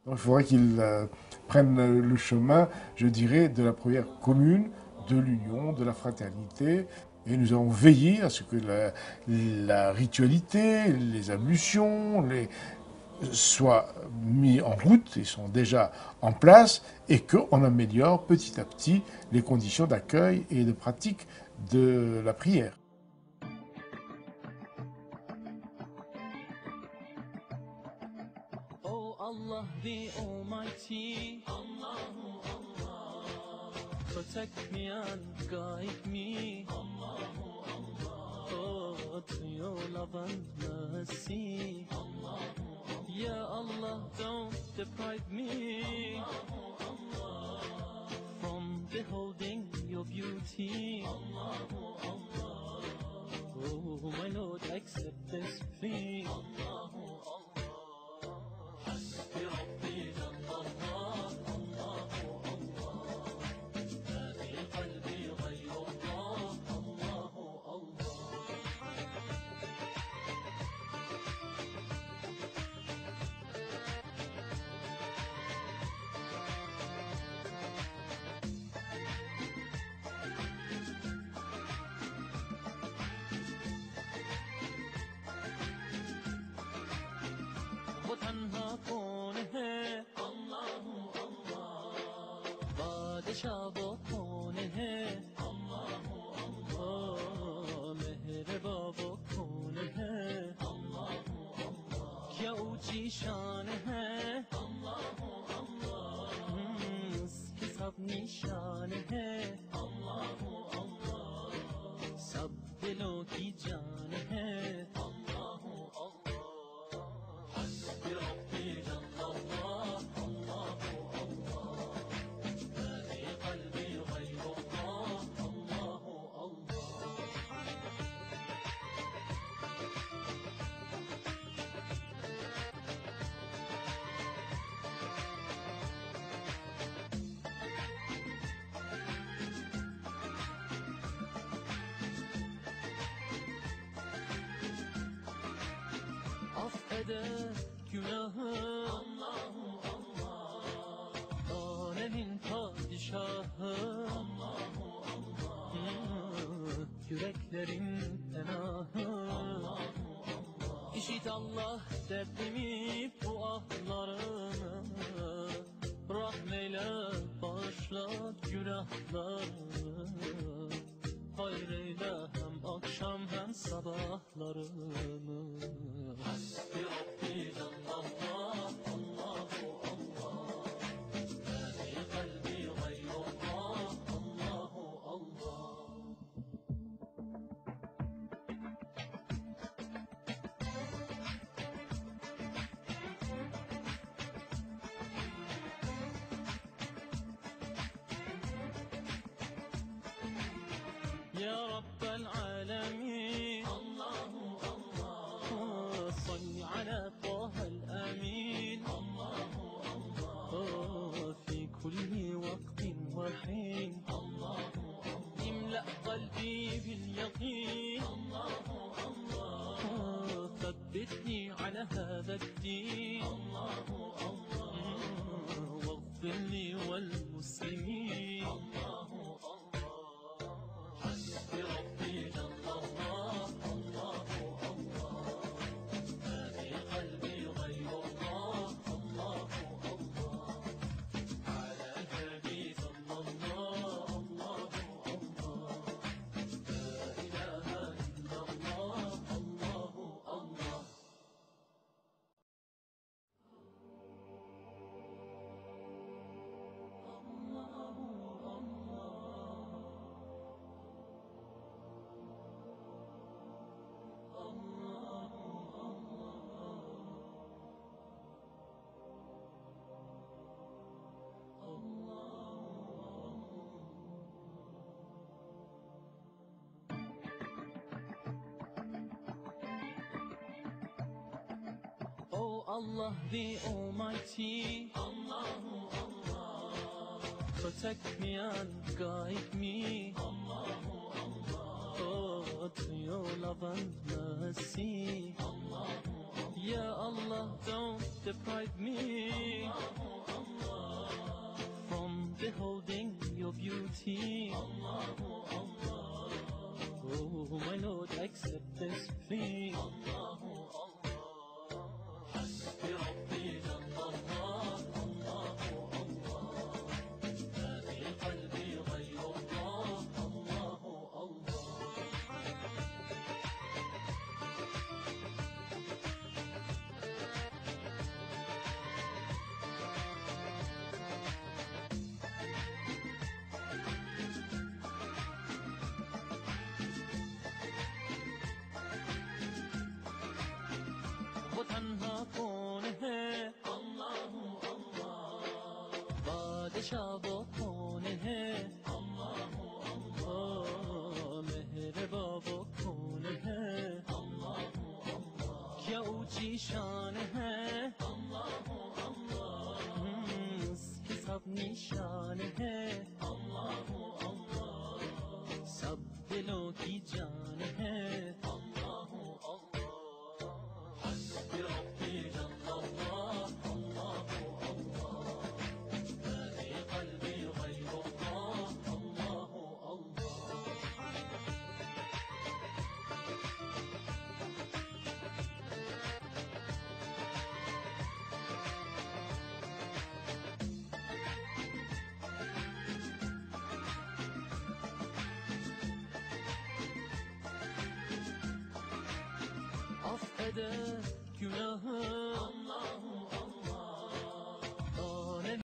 Donc, il faudrait qu'ils prennent le chemin, je dirais, de la prière commune, de l'union, de la fraternité. Et nous avons veillé à ce que la ritualité, les ablutions, soient mis en route, ils sont déjà en place, et qu'on améliore petit à petit les conditions d'accueil et de pratique de la prière. Oh Allah the Almighty, Allahu Allah, protect me and guide me, Allahu Allah, oh, to your love and mercy, Allahu Allah. Ya Allah, don't deprive me, Allahu Allah, from beholding your beauty, Allahu Allah. Oh my Lord, accept this plea, Allahu Allah. بربي جل الله الله الله ما في قلبي غير الله الله الله وتنهى كونه الله الله بادشاہ بکونه الله الله مهربا بکونه الله الله کیا اونچی شان ہے الله الله اس کی سب نشان ہے الله الله سب دلوں کی جان ہے الله الله بربي جل الله الله الله ما في قلبي غير الله الله الله affeder günahı Allahu Allah alemin padişahı Allahu Allah yüreklerin penahı Allahu Allah İşit Allah derdimi bu ahlarımı rahmeyle bağışla günahlarımı hayreyle hem akşam hem sabahlarımı Hasbi Rabbi Jallallah Allahu Allah Ma fi kalbi gayrullah Allahu Allah يا رب العالمين الله الله صل على طه الأمين الله الله في كل وقت وحين الله املأ قلبي باليقين الله الله ثبتني على هذا الدين الله الله واغفر لي والمسلمين الله حسبي ربي جل الله الله الله ما في قلبي غير الله الله الله على النبي صلى الله الله الله لا إله إلا الله الله الله Oh Allah the Almighty, Allahu Allah, protect me and guide me, Allahu Allah, oh, to your love and mercy, Allahu Allah. Ya Allah, don't deprive me, beholding your beauty. Allahu Allah. Oh my Lord, accept this plea. Allahu Allah. Hasbi Rabbi Jalla Allah. Allahu Allah. Ma fi qalbi ghayru Allah. Allahu Allah. वो तन्हा कौन है अल्लाहु अल्लाह बादशाह वो कौन है अल्लाहु अल्लाह मेहरबा वो कौन है अल्लाहु अल्लाह क्या ऊंची शान है अल्लाहु अल्लाह उसकी सब निशान है अल्लाहु अल्लाह सब दिलों की जान है अल्लाहु अल्लाह بربي جل الله الله الله ما في قلبي غير الله الله الله affeder günahı